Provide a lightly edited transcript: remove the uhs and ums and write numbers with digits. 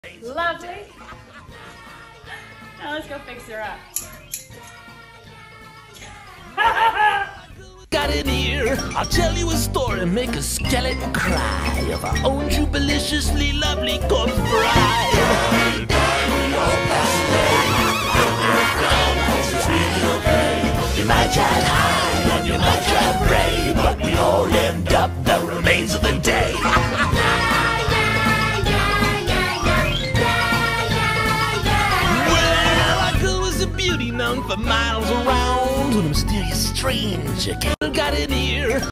Lovely. Now let's go fix her up. Got an ear, I'll tell you a story, make a skeleton cry of our own jubiliciously lovely Corpsebride. You might try high and you might try brave, but we all end up the remains of the day. Well, our girl was a beauty known for miles around, with a mysterious stranger got an ear.